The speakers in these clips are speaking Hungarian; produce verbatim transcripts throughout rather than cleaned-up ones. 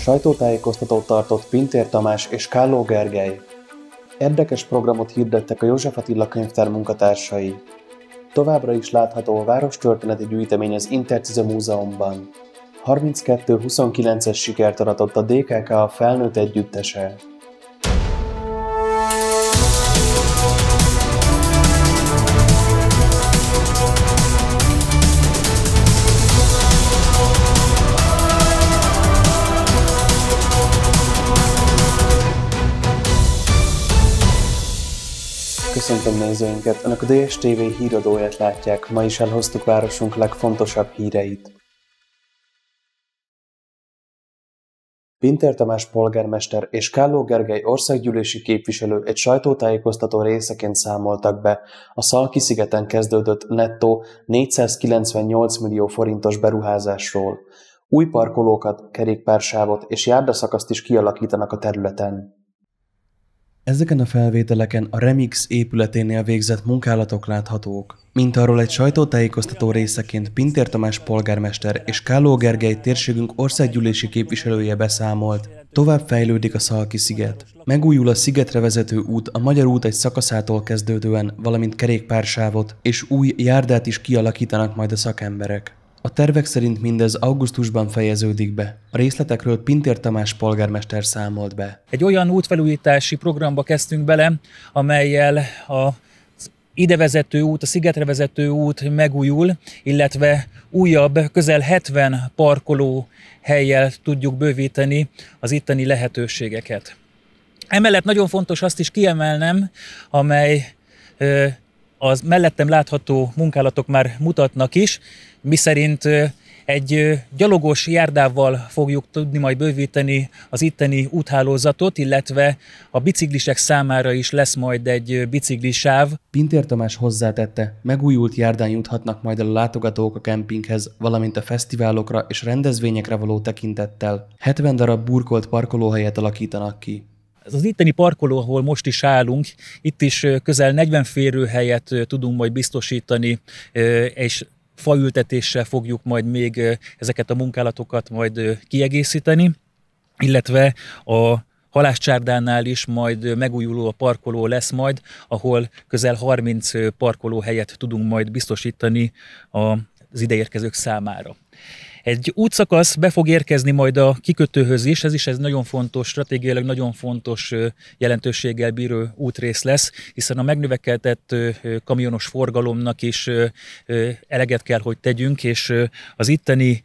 Sajtótájékoztatót tartott Pintér Tamás és Kálló Gergely. Érdekes programot hirdettek a József Attila Könyvtár munkatársai. Továbbra is látható a várostörténeti gyűjtemény az Intercize Múzeumban. harminckettő huszonkilences sikert aratott a dé ká ká a felnőtt együttese. Köszöntöm nézőinket! Önök a dé es té vé híradóját látják, ma is elhoztuk városunk legfontosabb híreit. Pintér Tamás polgármester és Kálló Gergely országgyűlési képviselő egy sajtótájékoztató részeként számoltak be a Szalki-szigeten kezdődött nettó négyszázkilencvennyolc millió forintos beruházásról. Új parkolókat, kerékpársávot és járdaszakaszt is kialakítanak a területen. Ezeken a felvételeken a Remix épületénél végzett munkálatok láthatók. Mint arról egy sajtótájékoztató részeként Pintér Tamás polgármester és Kálló Gergely térségünk országgyűlési képviselője beszámolt. Tovább fejlődik a Szalki-sziget. Megújul a szigetre vezető út a Magyar út egy szakaszától kezdődően, valamint kerékpársávot és új járdát is kialakítanak majd a szakemberek. A tervek szerint mindez augusztusban fejeződik be. A részletekről Pintér Tamás polgármester számolt be. Egy olyan útfelújítási programba kezdtünk bele, amellyel a idevezető út, a szigetre vezető út megújul, illetve újabb, közel hetven parkoló hellyel tudjuk bővíteni az itteni lehetőségeket. Emellett nagyon fontos azt is kiemelnem, amely az mellettem látható munkálatok már mutatnak is, miszerint egy gyalogos járdával fogjuk tudni majd bővíteni az itteni úthálózatot, illetve a biciklisek számára is lesz majd egy biciklisáv. Pintér Tamás hozzátette, megújult járdán juthatnak majd el a látogatók a kempinghez, valamint a fesztiválokra és rendezvényekre való tekintettel. hetven darab burkolt parkolóhelyet alakítanak ki. Ez az itteni parkoló, ahol most is állunk, itt is közel negyven férőhelyet tudunk majd biztosítani, és faültetéssel fogjuk majd még ezeket a munkálatokat majd kiegészíteni, illetve a Halászcsárdánál is majd megújuló a parkoló lesz majd, ahol közel harminc parkolóhelyet tudunk majd biztosítani az ideérkezők számára. Egy útszakasz be fog érkezni majd a kikötőhöz is, ez is egy nagyon fontos, stratégiailag nagyon fontos jelentőséggel bíró útrész lesz, hiszen a megnövekedett kamionos forgalomnak is eleget kell, hogy tegyünk, és az itteni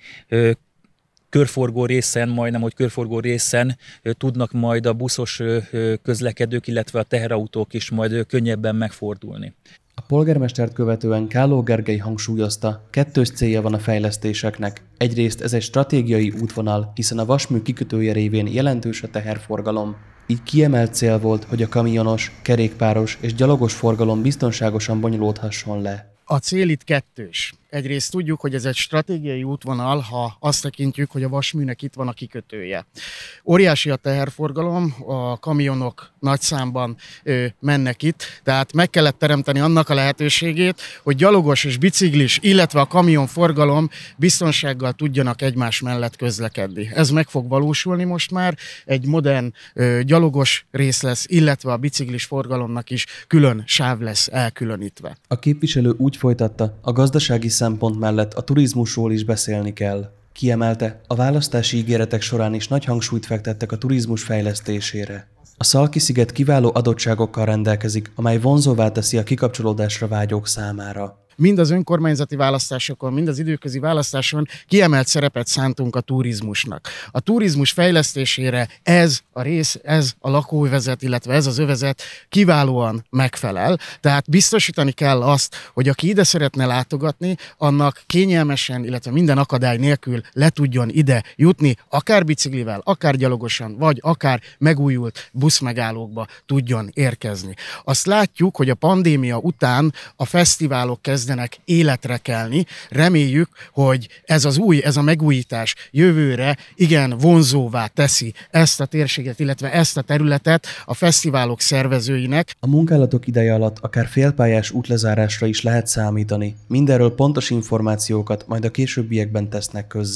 körforgó részen, majdnem, hogy körforgó részen tudnak majd a buszos közlekedők, illetve a teherautók is majd könnyebben megfordulni. A polgármestert követően Kálló Gergely hangsúlyozta, kettős célja van a fejlesztéseknek. Egyrészt ez egy stratégiai útvonal, hiszen a vasmű kikötője révén jelentős a teherforgalom. Így kiemelt cél volt, hogy a kamionos, kerékpáros és gyalogos forgalom biztonságosan bonyolódhasson le. A cél itt kettős. Egyrészt tudjuk, hogy ez egy stratégiai útvonal, ha azt tekintjük, hogy a vasműnek itt van a kikötője. Óriási a teherforgalom, a kamionok nagy számban ö, mennek itt, tehát meg kellett teremteni annak a lehetőségét, hogy gyalogos és biciklis, illetve a kamionforgalom biztonsággal tudjanak egymás mellett közlekedni. Ez meg fog valósulni most már, egy modern ö, gyalogos rész lesz, illetve a biciklis forgalomnak is külön sáv lesz elkülönítve. A képviselő úgy folytatta, a gazdasági szempont mellett a turizmusról is beszélni kell. Kiemelte, a választási ígéretek során is nagy hangsúlyt fektettek a turizmus fejlesztésére. A Szalki-sziget kiváló adottságokkal rendelkezik, amely vonzóvá teszi a kikapcsolódásra vágyók számára. Mind az önkormányzati választásokon, mind az időközi választáson kiemelt szerepet szántunk a turizmusnak. A turizmus fejlesztésére ez a rész, ez a lakóövezet, illetve ez az övezet kiválóan megfelel. Tehát biztosítani kell azt, hogy aki ide szeretne látogatni, annak kényelmesen, illetve minden akadály nélkül le tudjon ide jutni, akár biciklivel, akár gyalogosan, vagy akár megújult buszmegállókba tudjon érkezni. Azt látjuk, hogy a pandémia után a fesztiválok kezdenek életre kelni. Reméljük, hogy ez az új, ez a megújítás jövőre igen vonzóvá teszi ezt a térséget, illetve ezt a területet a fesztiválok szervezőinek. A munkálatok ideje alatt akár félpályás útlezárásra is lehet számítani. Mindenről pontos információkat majd a későbbiekben tesznek közzé.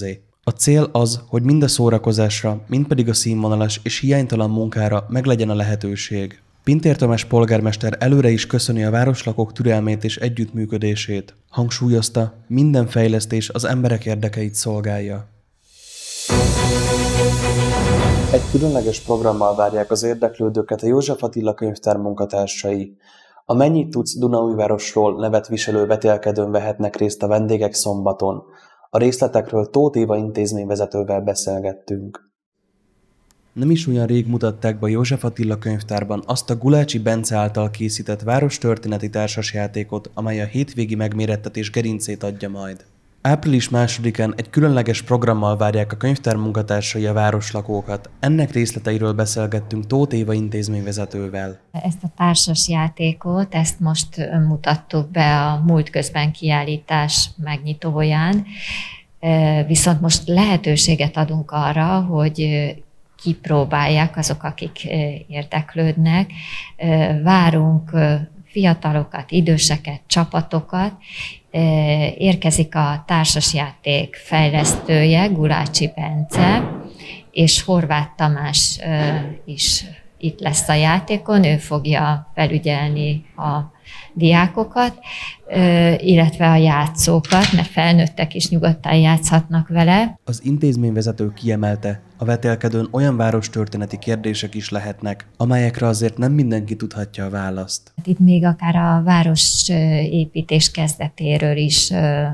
A cél az, hogy mind a szórakozásra, mind pedig a színvonalas és hiánytalan munkára meglegyen a lehetőség. Pintér Tamás polgármester előre is köszöni a városlakók türelmét és együttműködését. Hangsúlyozta, minden fejlesztés az emberek érdekeit szolgálja. Egy különleges programmal várják az érdeklődőket a József Attila könyvtár munkatársai. A Mennyit tudsz Dunaújvárosról nevet viselő vetélkedőn vehetnek részt a vendégek szombaton. A részletekről Tóth Éva intézményvezetővel beszélgettünk. Nem is olyan rég mutatták be a József Attila könyvtárban azt a Gulácsi Bence által készített várostörténeti társasjátékot, amely a hétvégi megmérettetés gerincét adja majd. április másodikán egy különleges programmal várják a könyvtár munkatársai a városlakókat. Ennek részleteiről beszélgettünk Tóth Éva intézményvezetővel. Ezt a társasjátékot, ezt most mutattuk be a múlt közben kiállítás megnyitóján, viszont most lehetőséget adunk arra, hogy kipróbálják azok, akik érdeklődnek. Várunk fiatalokat, időseket, csapatokat. Érkezik a társasjáték fejlesztője, Gulácsi Bence, és Horváth Tamás is itt lesz a játékon, ő fogja felügyelni a diákokat, illetve a játszókat, mert felnőttek is nyugodtan játszhatnak vele. Az intézményvezető kiemelte, a vetélkedőn olyan várostörténeti kérdések is lehetnek, amelyekre azért nem mindenki tudhatja a választ. Itt még akár a városépítés kezdetéről is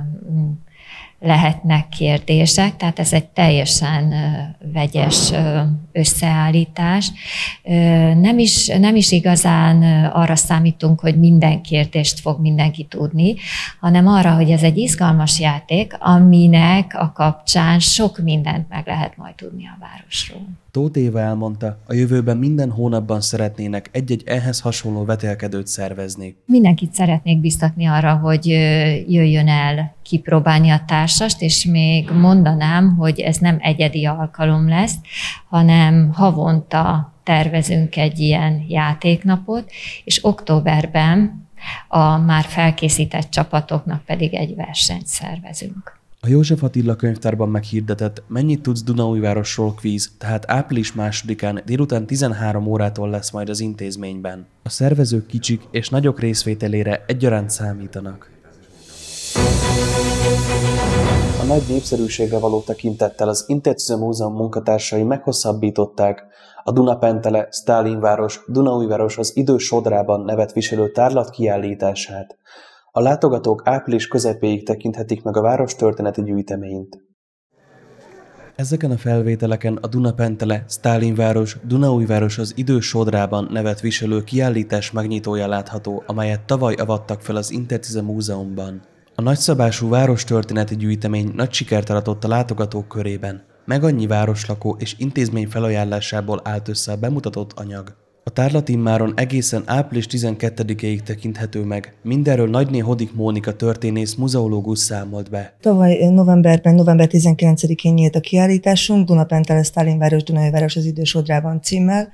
lehetnek kérdések, tehát ez egy teljesen vegyes összeállítás. Nem is, nem is igazán arra számítunk, hogy minden kérdést fog mindenki tudni, hanem arra, hogy ez egy izgalmas játék, aminek a kapcsán sok mindent meg lehet majd tudni a városról. Tóth Éva elmondta, a jövőben minden hónapban szeretnének egy-egy ehhez hasonló vetélkedőt szervezni. Mindenkit szeretnék biztatni arra, hogy jöjjön el kipróbálni a társast, és még mondanám, hogy ez nem egyedi alkalom lesz, hanem havonta tervezünk egy ilyen játéknapot, és októberben a már felkészített csapatoknak pedig egy versenyt szervezünk. A József Attila könyvtárban meghirdetett Mennyit tudsz Dunaújvárosról kvíz, tehát április másodikán délután tizenhárom órától lesz majd az intézményben. A szervezők kicsik és nagyok részvételére egyaránt számítanak. A nagy népszerűségre való tekintettel az Intercity Múzeum munkatársai meghosszabbították a Dunapentele, Sztálinváros, Dunaújváros az idő sodrában nevet viselő tárlat kiállítását. A látogatók április közepéig tekinthetik meg a várostörténeti gyűjteményt. Ezeken a felvételeken a Dunapentele, Sztálinváros, Dunaújváros az idő sodrában nevet viselő kiállítás megnyitója látható, amelyet tavaly avattak fel az Intercity Múzeumban. A nagyszabású várostörténeti gyűjtemény nagy sikert aratott a látogatók körében. Meg annyi városlakó és intézmény felajánlásából állt össze a bemutatott anyag. A tárlat immáron egészen április tizenkettedikéig tekinthető meg. Mindenről Nagyné Hodik Mónika történész muzeológus számolt be. Tavaly novemberben, november tizenkilencedikén nyílt a kiállításunk, Dunapentele, Sztálinváros, Dunaújváros az idő sodrában címmel.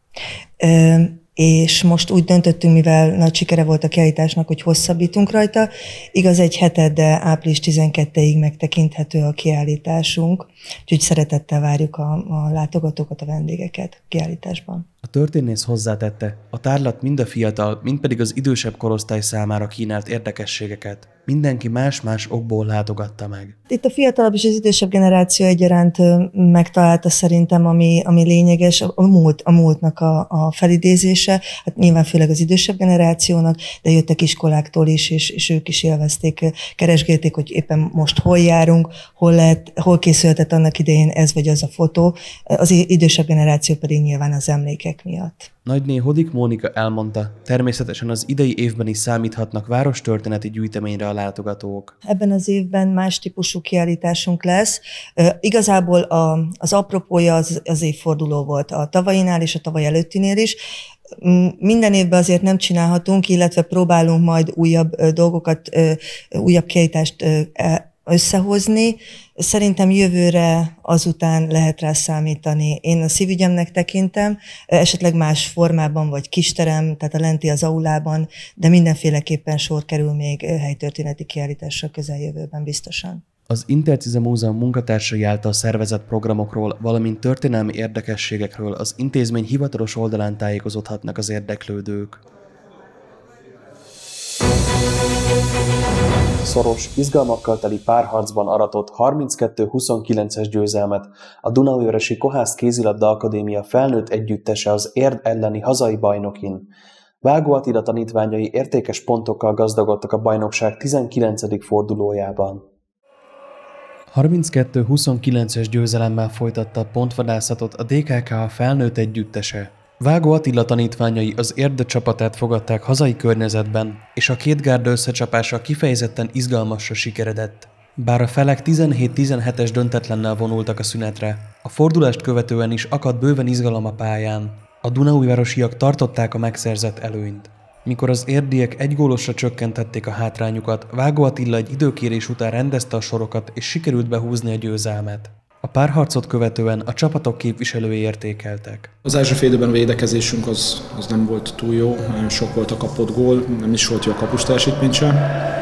És most úgy döntöttünk, mivel nagy sikere volt a kiállításnak, hogy hosszabbítunk rajta. Igaz, egy heted, de április tizenkettedikéig megtekinthető a kiállításunk, úgyhogy szeretettel várjuk a, a látogatókat, a vendégeket a kiállításban. A történész hozzátette, a tárlat mind a fiatal, mind pedig az idősebb korosztály számára kínált érdekességeket. Mindenki más-más okból látogatta meg. Itt a fiatalabb és az idősebb generáció egyaránt megtalálta szerintem, ami, ami lényeges, a, múlt, a múltnak a, a felidézése, hát nyilván főleg az idősebb generációnak, de jöttek iskoláktól is, és, és ők is élvezték, keresgélték, hogy éppen most hol járunk, hol, lehet, hol készülhetett annak idején ez vagy az a fotó, az idősebb generáció pedig nyilván az emlékek miatt. Nagyné Hodik Mónika elmondta, természetesen az idei évben is számíthatnak várostörténeti gyűjteményre a látogatók. Ebben az évben más típusú kiállításunk lesz. E, igazából a, az apropója az, az évforduló volt a tavalyinál és a tavaly előttinél is. Minden évben azért nem csinálhatunk, illetve próbálunk majd újabb dolgokat, újabb kiállítást összehozni. Szerintem jövőre azután lehet rá számítani. Én a szívügyemnek tekintem, esetleg más formában, vagy kisterem, tehát a lenti az aulában, de mindenféleképpen sor kerül még helytörténeti kiállításra közeljövőben biztosan. Az Intercize Múzeum munkatársai által szervezett programokról, valamint történelmi érdekességekről az intézmény hivatalos oldalán tájékozódhatnak az érdeklődők. Szoros, izgalmakkal teli párharcban aratott harminckettő huszonkilences győzelmet a Dunaújvárosi Kohász Kézilabda Akadémia felnőtt együttese az Érd elleni hazai bajnokin. Vágó Attila tanítványai értékes pontokkal gazdagodtak a bajnokság tizenkilencedik fordulójában. harminckettő huszonkilences győzelemmel folytatta a pontvadászatot a dé ká ká felnőtt együttese. Vágó Attila tanítványai az Érd csapatát fogadták hazai környezetben, és a két gárda összecsapása kifejezetten izgalmasra sikeredett. Bár a felek tizenhét tizenhetes döntetlennel vonultak a szünetre, a fordulást követően is akadt bőven izgalom a pályán. A dunaújvárosiak tartották a megszerzett előnyt. Mikor az érdiek egy gólosra csökkentették a hátrányukat, Vágó Attila egy időkérés után rendezte a sorokat, és sikerült behúzni a győzelmet. A párharcot követően a csapatok képviselői értékeltek. Az első fél időben a védekezésünk az, az nem volt túl jó, nagyon sok volt a kapott gól, nem is volt jó a kapus teljesítmény sem.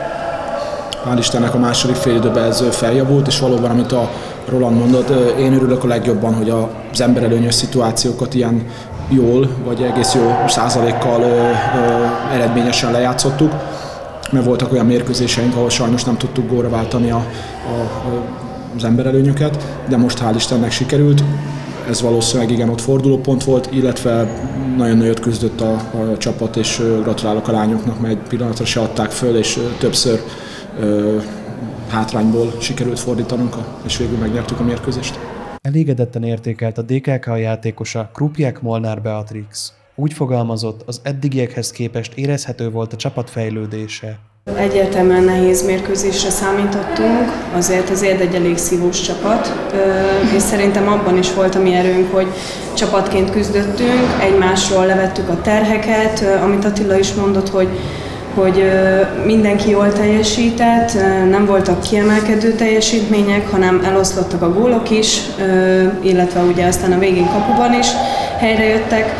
Hál' Istennek a második fél időben ez feljavult, és valóban, amit a Roland mondott, én örülök a legjobban, hogy az emberelőnyös szituációkat ilyen jól, vagy egész jó százalékkal ö, ö, eredményesen lejátszottuk, mert voltak olyan mérkőzéseink, ahol sajnos nem tudtuk gólra váltani a, a, az emberelőnyöket, de most hál' Istennek sikerült. Ez valószínűleg igen ott fordulópont volt, illetve nagyon nagyot küzdött a, a csapat, és gratulálok a lányoknak, mert egy pillanatra se adták föl, és többször ö, hátrányból sikerült fordítanunk, és végül megnyertük a mérkőzést. Elégedetten értékelt a dé ká ká játékosa Krupjek Molnár Beatrix. Úgy fogalmazott, az eddigiekhez képest érezhető volt a csapat fejlődése. Egyértelműen nehéz mérkőzésre számítottunk, azért az Érd egy elég szívós csapat, és szerintem abban is volt a mi erőnk, hogy csapatként küzdöttünk, egymásról levettük a terheket, amit Attila is mondott, hogy hogy mindenki jól teljesített, nem voltak kiemelkedő teljesítmények, hanem eloszlottak a gólok is, illetve ugye aztán a végén kapuban is helyrejöttek.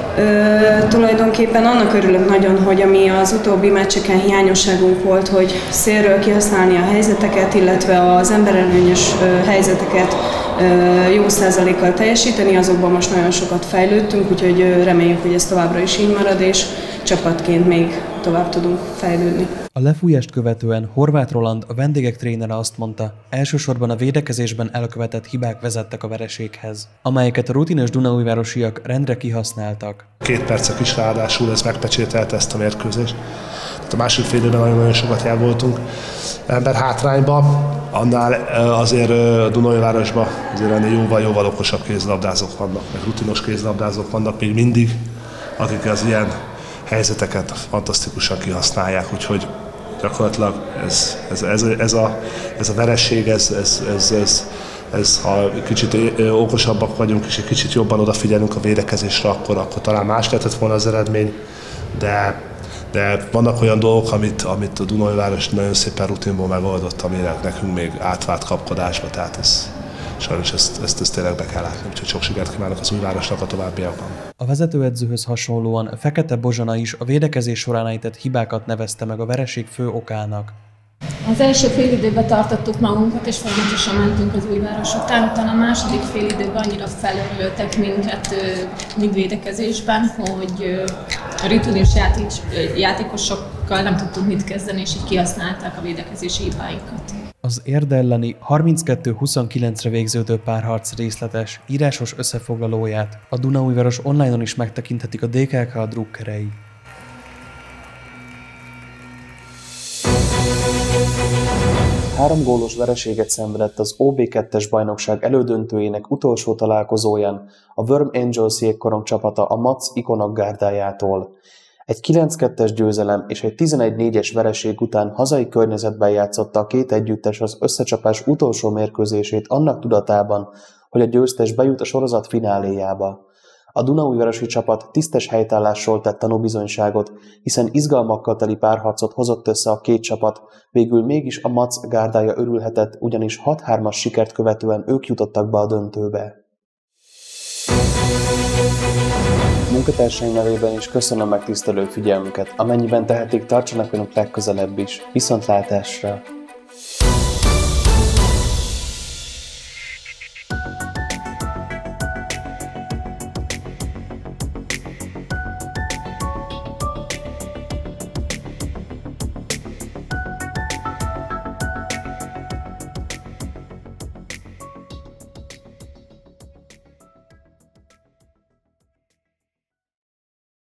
Ö, tulajdonképpen annak örülök nagyon, hogy ami az utóbbi meccseken hiányosságunk volt, hogy szélről kihasználni a helyzeteket, illetve az emberelőnyös ö, helyzeteket ö, jó százalékkal teljesíteni, azokban most nagyon sokat fejlődtünk, úgyhogy ö, reméljük, hogy ez továbbra is így marad, és csapatként még tovább tudunk fejlődni. A lefújást követően Horváth Roland, a vendégek trénere azt mondta, elsősorban a védekezésben elkövetett hibák vezettek a vereséghez, amelyeket a rutinos dunaújvárosiak rendre kihasználtak. Két percek is ráadásul ez megpecsételte ezt a mérkőzést. Tehát a második fél időben nagyon-nagyon sokat elvoltunk ember hátrányba, annál azért a Dunaújvárosban azért ennél jóval-jóval okosabb kézilabdázók vannak, meg rutinos kézilabdázók vannak még mindig, akik az ilyen helyzeteket fantasztikusan kihasználják, úgyhogy gyakorlatilag ez, ez, ez, ez, a, ez a vereség, ez, ez, ez, ez, ez, ha kicsit okosabbak vagyunk és egy kicsit jobban odafigyelünk a védekezésre, akkor, akkor talán más lehetett volna az eredmény, de, de vannak olyan dolgok, amit, amit a Dunaújváros nagyon szépen rutinból megoldott, amire nekünk még átvált kapkodásba, tehát ez sajnos ezt, ezt, ezt tényleg be kell látni, úgyhogy sok sikert kívánok az Újvárosnak a továbbiakban. A vezetőedzőhöz hasonlóan Fekete Bozsana is a védekezés során ejtett hibákat nevezte meg a vereség fő okának. Az első fél időben tartottuk magunkat, és folyamatosan mentünk az Újváros után, utána a második fél időben annyira felörültek minket mind védekezésben, hogy a rutinos játékosokkal nem tudtunk mit kezdeni, és így kihasználták a védekezési hibáinkat. Az Érd elleni harminckettő huszonkilencre végződő párharc részletes, írásos összefoglalóját a Dunaújváros online-on is megtekinthetik a dé ká ká drukkerei. Három gólos vereséget szenvedett az o bé kettes bajnokság elődöntőjének utolsó találkozóján a Worm Angels jégkorong csapata a Mac Ikonok gárdájától. Egy kilenc kettes győzelem és egy tizenegy négyes vereség után hazai környezetben játszotta a két együttes az összecsapás utolsó mérkőzését annak tudatában, hogy a győztes bejut a sorozat fináléjába. A dunaújvárosi csapat tisztes helytállásról tett tanúbizonyságot, hiszen izgalmakkal teli párharcot hozott össze a két csapat, végül mégis a Mac gárdája örülhetett, ugyanis hat hármas sikert követően ők jutottak be a döntőbe. Munkatársaim nevében is köszönöm megtisztelő figyelmüket, amennyiben tehetik, tartsanak velünk legközelebb is. Viszontlátásra!